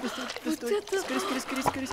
Скорее.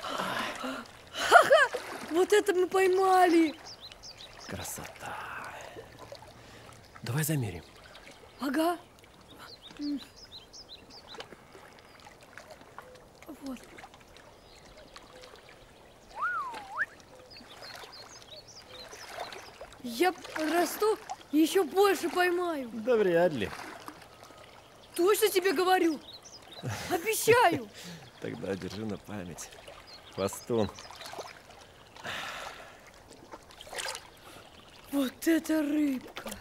Ха-ха! Вот это мы поймали! Красота. Давай замерим. Ага. Вот. Я подрасту и еще больше поймаю. Да вряд ли. Точно тебе говорю. Обещаю. Тогда держи на память. Хвостун. Вот это рыбка.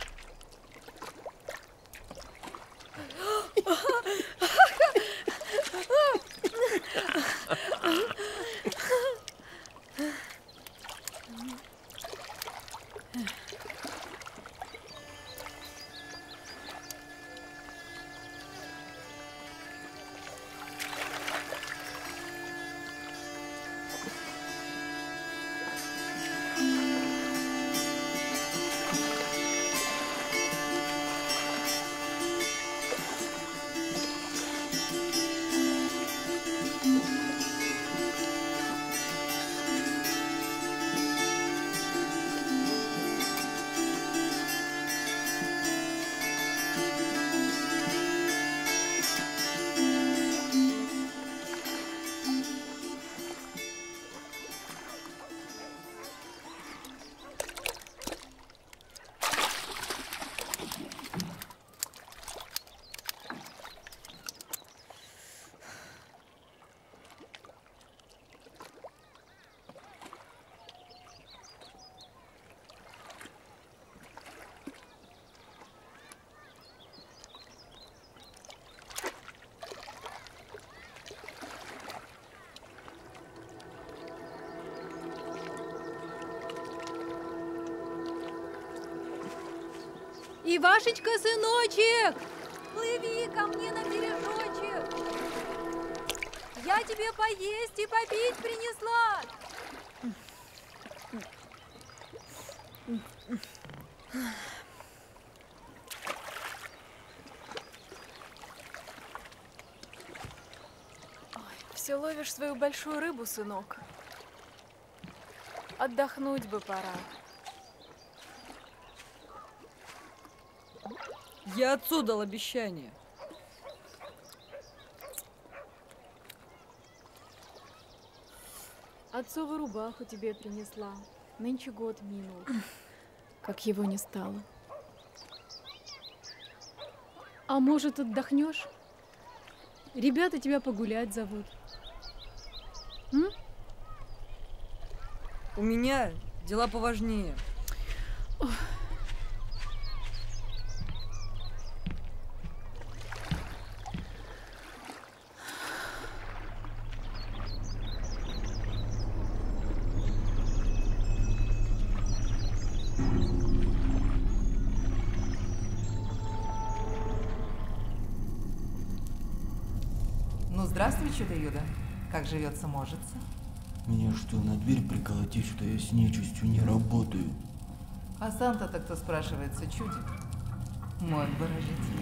Ивашечка, сыночек, плыви ко мне на бережочек. Я тебе поесть и попить принесла. Ой, все ловишь свою большую рыбу, сынок. Отдохнуть бы пора. Я отцу дал обещание. Отцову рубаху тебе принесла. Нынче год минул, как его не стало. А может, отдохнешь? Ребята тебя погулять зовут. М? У меня дела поважнее. Ну, здравствуй, чудо-юдо. Как живется-можется? Меня что, на дверь приколотить, что я с нечистью не работаю? А сам-то кто, спрашивается, чудик? Мой обворожитель.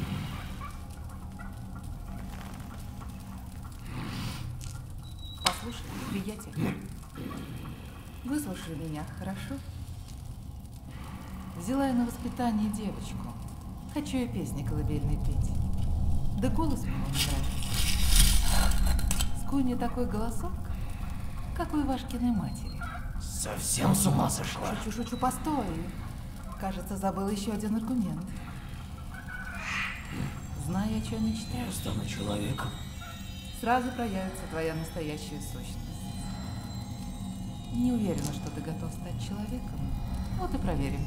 Послушай, приятель, выслушай меня, хорошо? Взяла я на воспитание девочку. Хочу я песни колыбельные петь. Да голос мне не нравится. Скуни такой голосок, как у Ивашкиной матери. Совсем с ума сошла? Шучу, постой. Кажется, забыл еще один аргумент. Знаю, о чем мечтаю. Я стану человеком. Сразу проявится твоя настоящая сущность. Не уверена, что ты готов стать человеком. Вот и проверим.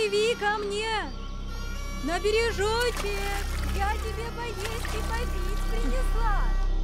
Плыви ко мне на бережочек. Я тебе поесть и попить принесла.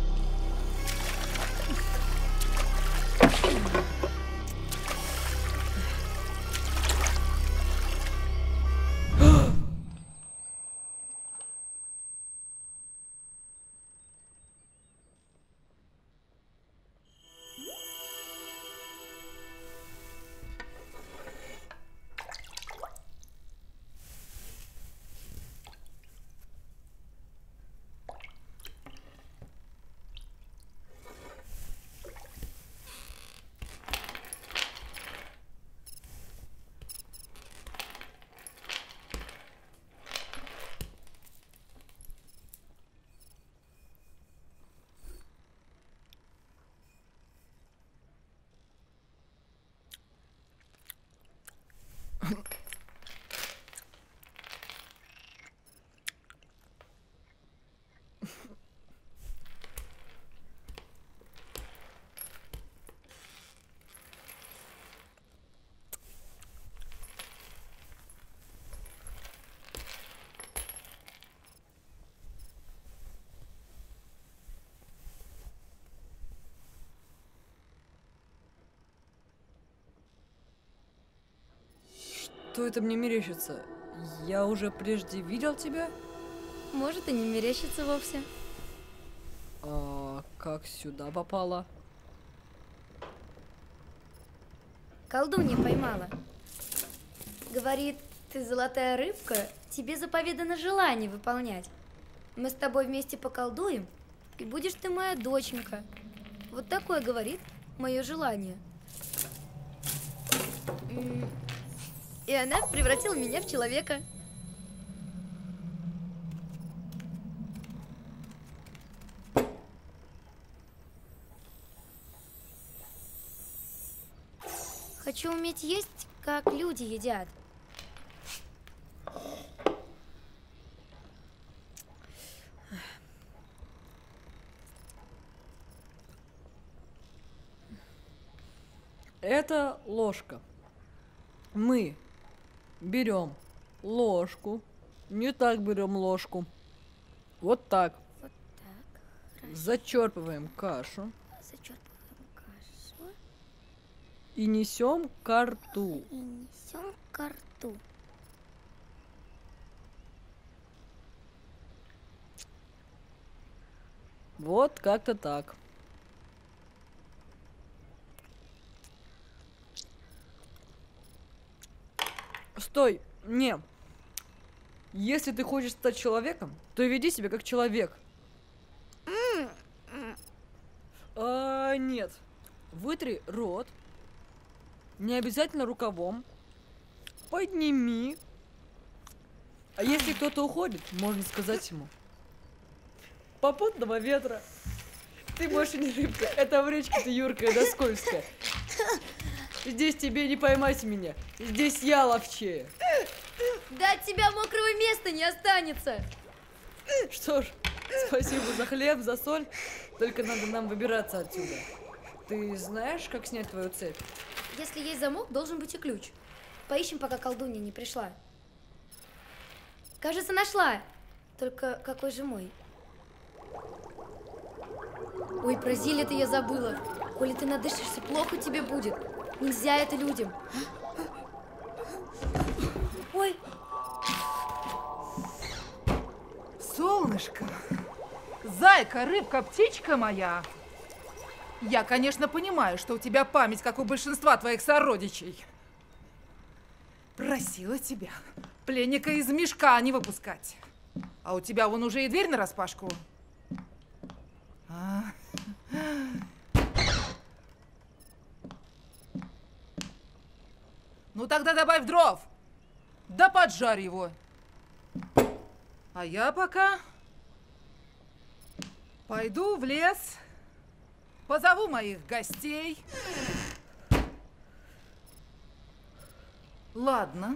Что это мне мерещится? Я уже прежде видел тебя? Может, и не мерещится вовсе. А как сюда попала? Колдунья поймала. Говорит, ты золотая рыбка, тебе заповедано желание выполнять. Мы с тобой вместе поколдуем, и будешь ты моя доченька. Вот такое говорит мое желание. И она превратила меня в человека. Хочу уметь есть, как люди едят. Это ложка. Мы берем ложку. Не так берем ложку. Вот так. Вот так. Зачерпываем кашу. Зачерпываем кашу. И несем ко рту. И несем ко рту. Вот как-то так. Стой, не. Если ты хочешь стать человеком, то веди себя как человек. Нет. Вытри рот. Не обязательно рукавом. Подними. А если кто-то уходит, можно сказать ему: попутного ветра. Ты больше не рыбка, это речка ты юркая да скользкая. Здесь тебе не поймать меня. Здесь я ловчее. Да от тебя мокрого места не останется. Что ж, спасибо за хлеб, за соль. Только надо нам выбираться отсюда. Ты знаешь, как снять твою цепь? Если есть замок, должен быть и ключ. Поищем, пока колдунья не пришла. Кажется, нашла. Только какой же мой? Ой, про зелье-то я забыла. Коли ты надышишься, плохо тебе будет. Нельзя это людям. Ой. Солнышко, зайка, рыбка, птичка моя. Я, конечно, понимаю, что у тебя память, как у большинства твоих сородичей. Просила тебя пленника из мешка не выпускать. А у тебя вон уже и дверь нараспашку. Ну тогда добавь дров. Да поджарь его. А я пока пойду в лес, позову моих гостей. Ладно.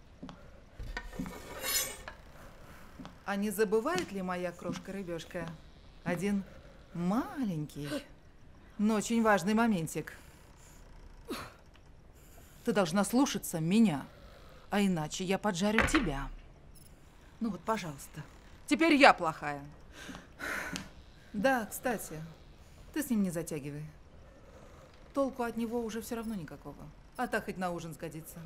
А не забывает ли моя крошка-рыбешка один маленький, но очень важный моментик? Ты должна слушаться меня. А иначе я поджарю тебя. Ну вот, пожалуйста. Теперь я плохая. Да, кстати, ты с ним не затягивай. Толку от него уже все равно никакого. А так хоть на ужин сгодится.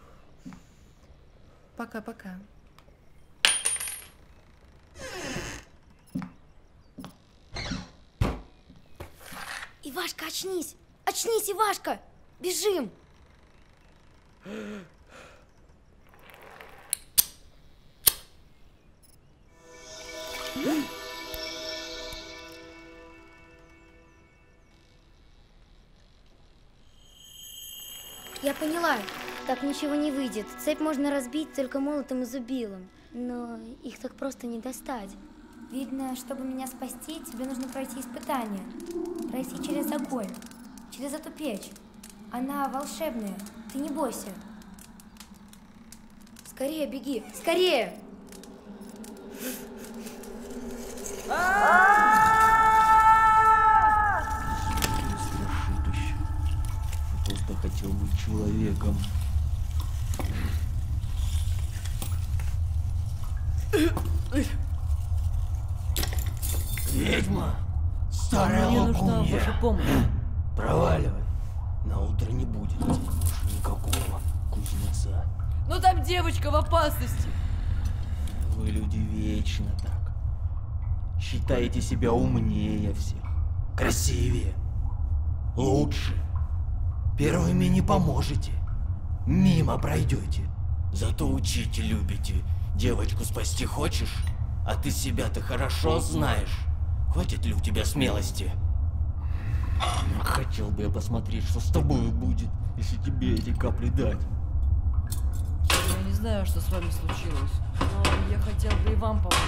Пока-пока. Ивашка, очнись! Очнись, Ивашка! Бежим! Я поняла. Так ничего не выйдет. Цепь можно разбить только молотом и зубилом. Но их так просто не достать. Видно, чтобы меня спасти, тебе нужно пройти испытание. Пройти через огонь. Через эту печь. Она волшебная. Ты не бойся. Скорее беги. Скорее! Страшилище. Просто хотел быть человеком. Ведьма! Старая Мне нужна лгунья. ваша помощь. Проваливай. На утро не будет больше никакого кузнеца. Ну там девочка в опасности. Вы люди вечно так. Считаете себя умнее всех, красивее, лучше. Первыми не поможете, мимо пройдете. Зато учить любите. Девочку спасти хочешь? А ты себя-то хорошо знаешь. Хватит ли у тебя смелости? Хотел бы я посмотреть, что с тобой будет, если тебе эти капли дать. Я не знаю, что с вами случилось, но я хотел бы и вам помочь.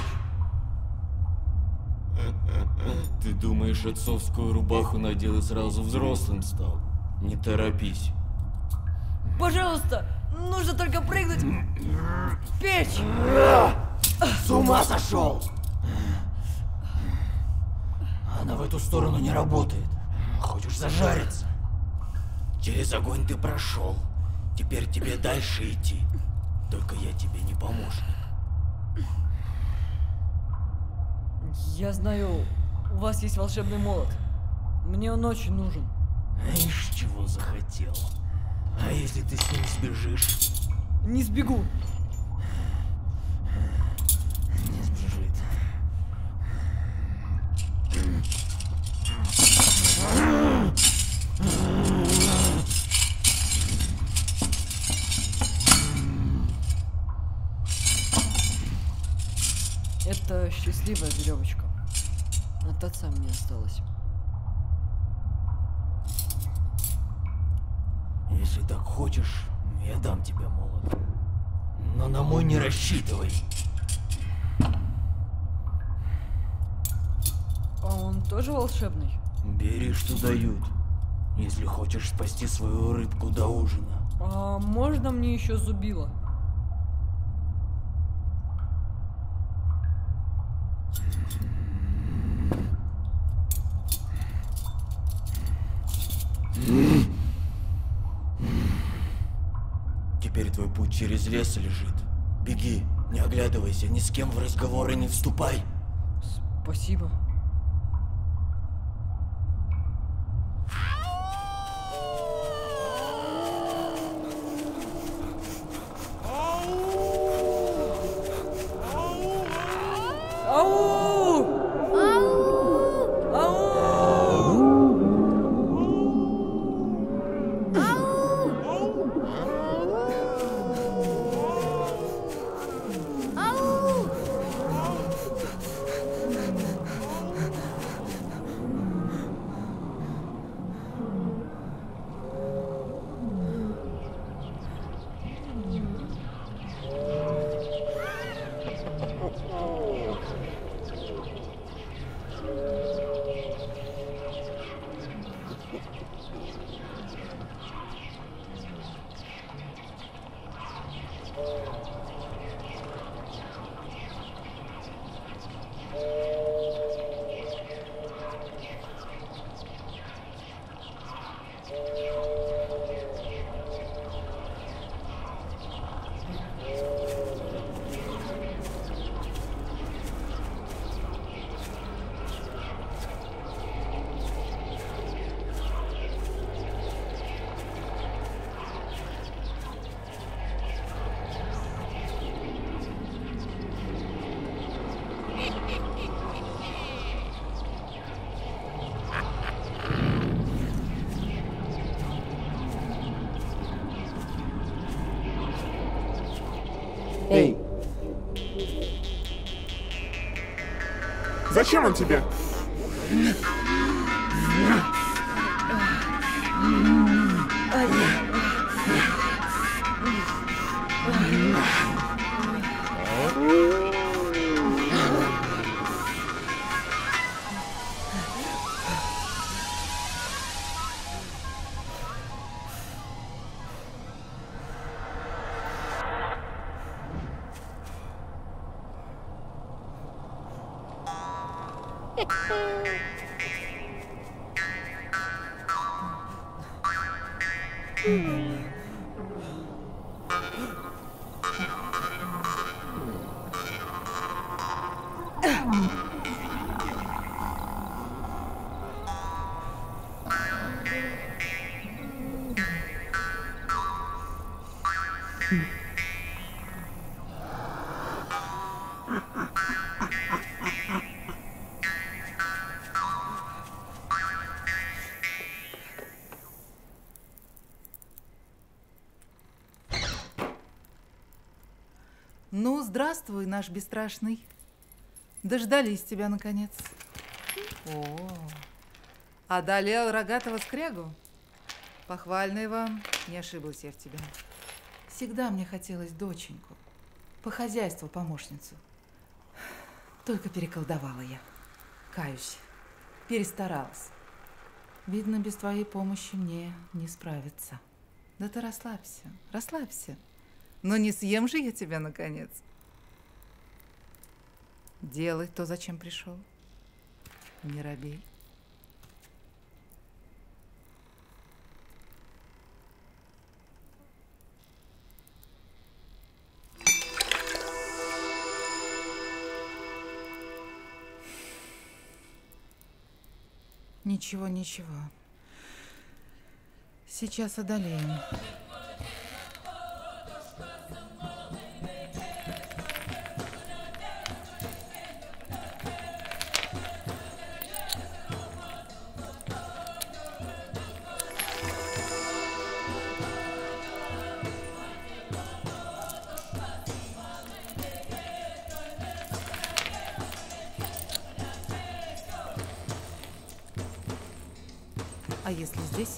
Ты думаешь, отцовскую рубаху надел и сразу взрослым стал? Не торопись. Пожалуйста, нужно только прыгнуть в печь. С ума сошел! Она в эту сторону не работает. Хочешь зажариться? Через огонь ты прошел. Теперь тебе дальше идти. Только я тебе не помощник. Я знаю, у вас есть волшебный молот. Мне он очень нужен. Ишь, чего захотел. А если ты с ним сбежишь? Не сбегу. Не сбежит. Это счастливая веревочка. От отца мне осталось. Если так хочешь, я дам тебе молот. Но на мой не рассчитывай. А он тоже волшебный? Бери, что дают, если хочешь спасти свою рыбку до ужина. А можно мне еще зубило? Теперь твой путь через лес лежит. Беги, не оглядывайся, ни с кем в разговоры не вступай. Спасибо. Ау! Ау! Эй! Зачем он тебе? Ну, здравствуй, наш бесстрашный. Дождались тебя, наконец. О, одолел рогатого скрягу? Похвальный вам, не ошиблась я в тебя. Всегда мне хотелось доченьку, по хозяйству помощницу. Только переколдовала я. Каюсь, перестаралась. Видно, без твоей помощи мне не справиться. Да ты расслабься, расслабься. Но не съем же я тебя, наконец. Делай то, зачем пришел. Не робей. Ничего, ничего. Сейчас одолеем. А если здесь?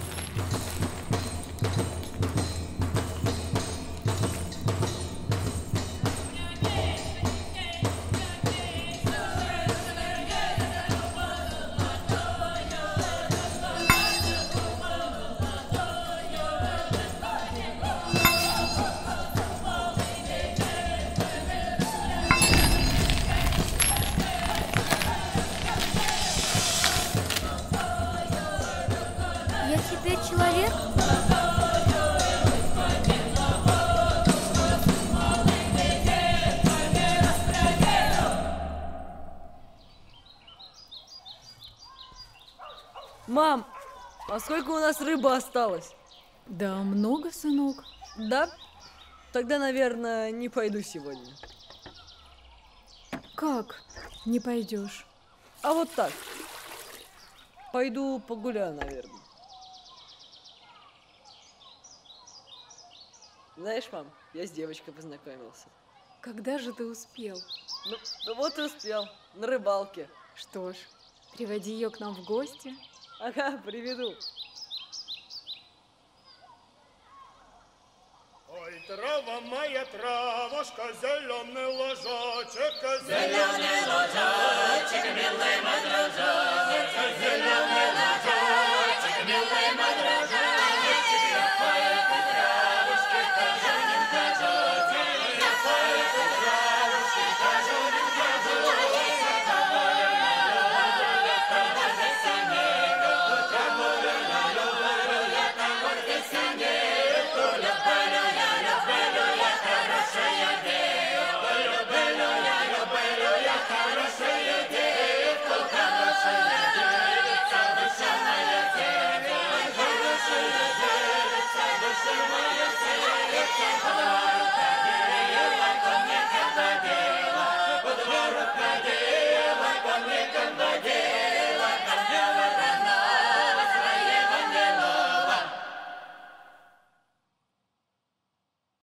Я теперь человек? Мам, а сколько у нас рыбы осталось? Да много, сынок. Да? Тогда, наверное, не пойду сегодня. Как не пойдешь? А вот так. Пойду погуляю, наверное. Знаешь, мам, я с девочкой познакомился. Когда же ты успел? Ну вот и успел. На рыбалке. Что ж, приводи ее к нам в гости. Ага, приведу. Ой, трава моя, травушка, зеленый ложочек, зеленый ложочек, милый мой дружочек, зеленый ложочек, милый мой дружочек.